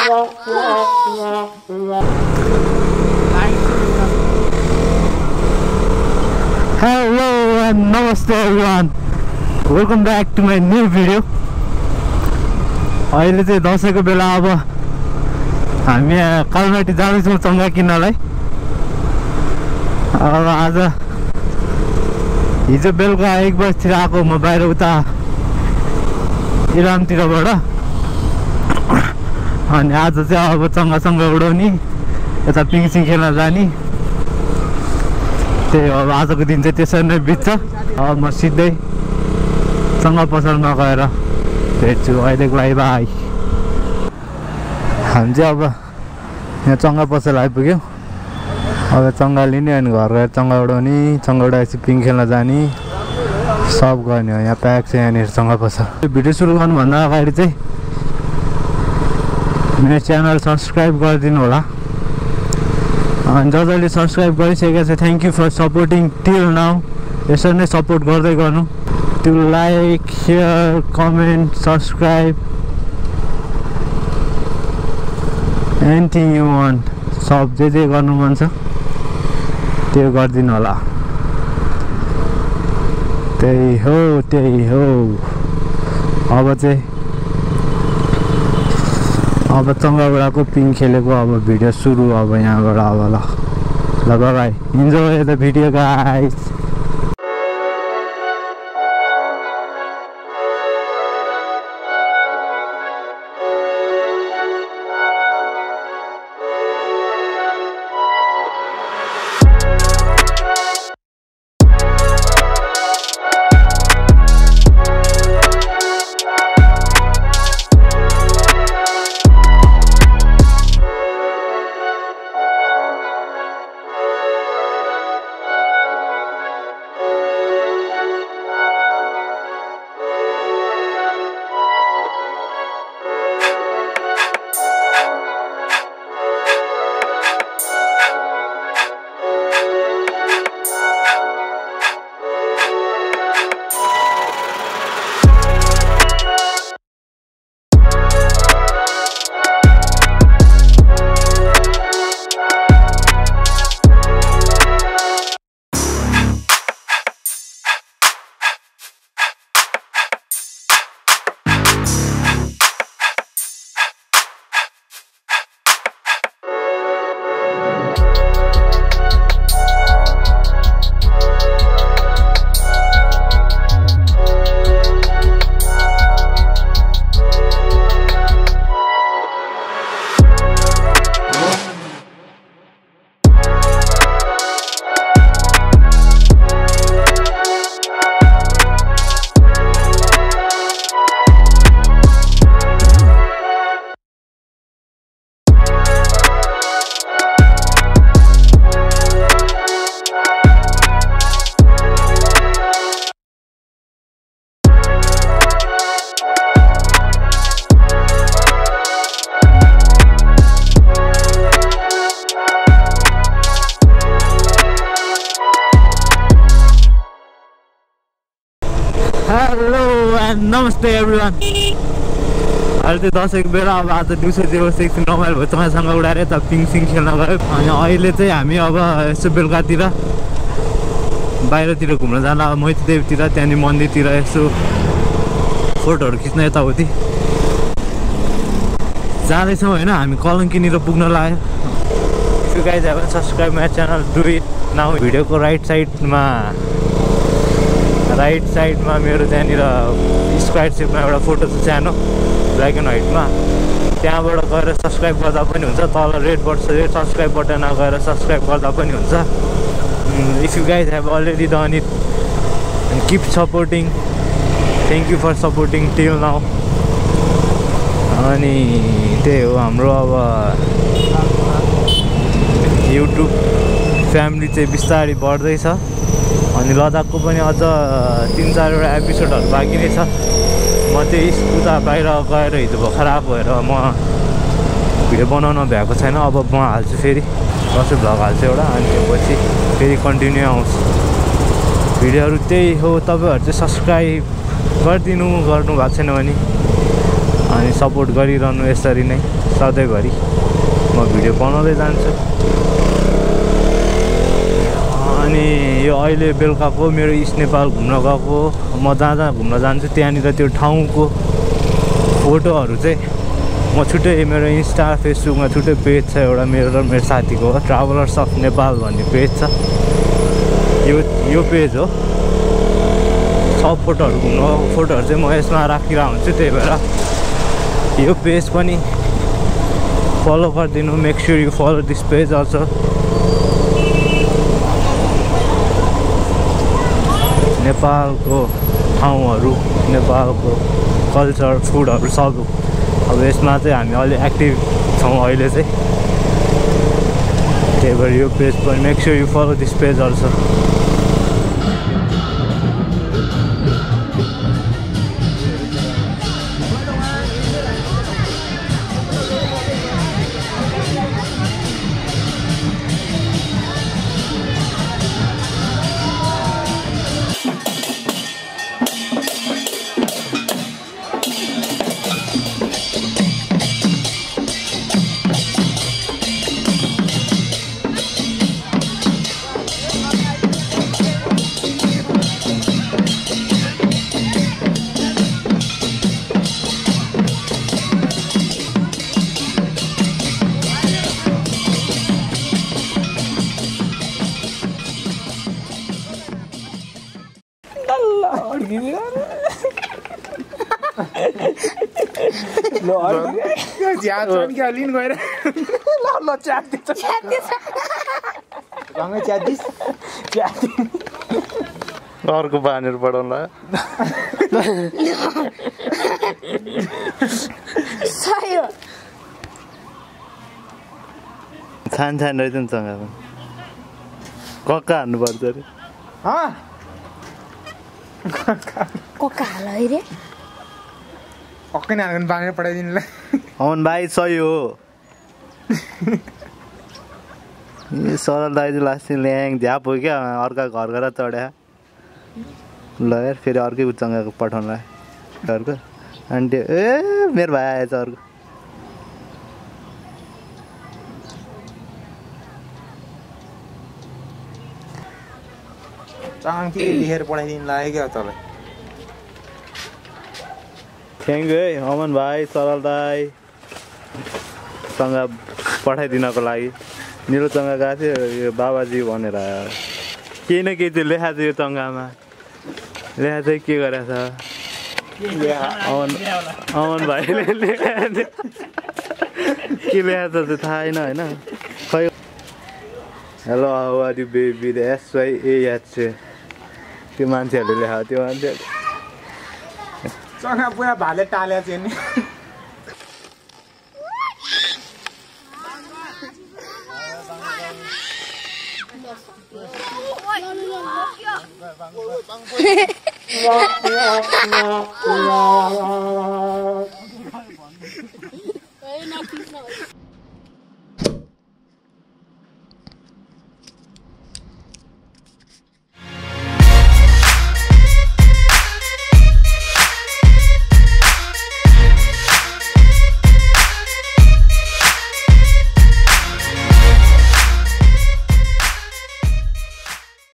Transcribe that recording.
Hello and namaste everyone. Welcome back to my new video. अहिले चाहिँ दसैँको बेला अब हामी कालमाटी जाँदैछौँ चङ्गा किन्नलाई। अब आज हिजो बेलुका 1 बजीतिर आएको म बाहिर उता इरानतिरबाट, अनि आज चाहिँ अब चङ्गा उडाउने, यता पिङसिङ खेल्न जाने। त्यही अब आजको दिन चाहिँ त्यसरी नै बित्छ। अब म सिधै चङ्गा पसलमा गएर भेट्छु। अहिलेको लागि बाई। हामी चाहिँ अब यहाँ चङ्गा पसल आइपुग्यौँ। अब चङ्गा लिने अनि घर गएर चङ्गा उडाउने, चङ्गा उडाएपछि पिङ खेल्न जाने, सब गर्ने हो। यहाँ प्याक छ यहाँनिर चङ्गा पसल। भिडियो सुरु गर्नुभन्दा अगाडि चाहिँ मेरो च्यानल सब्सक्राइब गरिदिनु होला। अनि जसले सब्सक्राइब गरिसकेको छ thank you for supporting till now. यसरी नै सपोर्ट गर्दै गर्नु। To like, share, comment, subscribe, anything you want, सब जे गर्नु मन छ त्यो गरिदिनु होला। त्यही हो। अब चङ्गाउडाको पिङ खेलेको अब भिडियो सुरु। अब यहाँबाट अब ल bye, enjoy the video guys. Hello and नमस्ते एभ्रिवान। अहिले चाहिँ दसैँको बेला अब आज दिउँसो एकछिन रमाइलो भयो, चङ्गासँग उडाएर यता पिङसिङ खेल्न गयो। अनि अहिले चाहिँ हामी अब यसो बेलुकातिर बाहिरतिर घुम्न जान, अब मैतीदेवतिर, त्यहाँनिर मन्दिरतिर यसो फोटोहरू खिच्न यताउति जाँदैछौँ होइन। हामी कलङ्कीनिर पुग्न लाग्यो। If you guys have subscribe my channel, do it now. भिडियोको राइट साइडमा मेरो त्यहाँनिर स्क्वायर सेपमा एउटा फोटो छ सानो, ब्ल्याक एन्ड व्हाइटमा। त्यहाँबाट गएर सब्सक्राइब गर्दा पनि हुन्छ। तल रेड सब्सक्राइब बटनमा गएर सब्सक्राइब गर्दा पनि हुन्छ। If you guys have already done it and keep supporting, thank you for supporting till now. अनि त्यही हो हाम्रो अब युट्युब फ्यामिली चाहिँ बिस्तारै बढ्दैछ। अनि लद्दाखको पनि अझ 3-4वटा एपिसोडहरू बाँकी नै छ। म चाहिँ उता बाहिर गएर हिजो भर्खर आएको भएर म भिडियो बनाउन भ्याएको छैन। अब म हाल्छु फेरि दसैँ भ्लग हाल्छु एउटा, अनि त्यसपछि फेरि कन्टिन्यू आउँछ भिडियोहरू। त्यही हो, तपाईँहरू चाहिँ सब्सक्राइब गर्नु भएको छैन भने अनि सपोर्ट गरिरहनु यसरी नै। सधैँभरि म भिडियो बनाउँदै जान्छु। अनि यो अहिले बेलुकाको मेरो इस्ट नेपाल घुम्न गएको, म जहाँ जहाँ घुम्न जान्छु त्यहाँनिर त्यो ठाउँको फोटोहरू चाहिँ म छुट्टै मेरो इन्स्टा फेसबुकमा छुट्टै पेज छ एउटा मेरो र मेरो साथीको ट्राभलर्स अफ नेपाल भन्ने पेज छ। यो पेज हो। सब फोटोहरू घुम्न फोटोहरू चाहिँ म यसमा राखिरहेको हुन्छु, त्यही भएर यो पेज पनि फलो गरिदिनु। Make sure you follow this page also. नेपालको ठाउँहरू, नेपालको कल्चर, फुडहरू सब अब यसमा चाहिँ हामी अलि एक्टिभ छौँ अहिले चाहिँ, त्यही भएर यो पेज पनि make sure you follow this page also. अर्को बानेर बढाउला छान रहेछ नि सँग कक्का हान्नुपर्छ अरे बानेर पठाइदिनुलाई अमन भाइ सही हो। सरल दाइ चाहिँ लास्ट ल्याङ झ्याप हो क्या, अर्का घर गएर चढ्या ल यार, फेरि अर्कै उच्चङ्गाको पठाउनुलाई घरको आन्टी ए मेरो भाइ आएछ अर्को। चाङ्की लेखेर पठाइदिनु लाग्यो क्या तँलाई। थ्याङ्क यू है अमन भाइ, सरल दाई सँग पठाइदिनको लागि। मेरो चङ्गा गएको थियो यो बाबाजी भनेर केही न केही चाहिँ लेखा थियो यो चङ्गामा, लेखा चाहिँ के गरेछ अमन भाइले लेखा के लेखा चाहिँ थाहा छैन होइन। खै hello how are you baby SYAH त्यो मान्छेहरूले लेखा, त्यो मान्छेहरूले चङ्गा पुरा भाले टाल्या थियो नि।